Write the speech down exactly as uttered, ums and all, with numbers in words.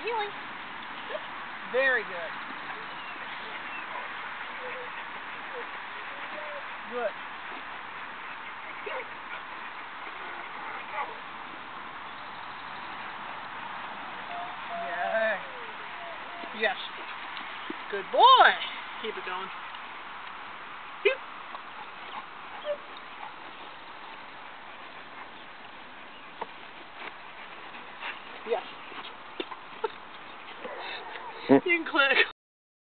healing. Very good. Good. Yeah. Yes. Good boy. Keep it going. Keep. Yes. You can click.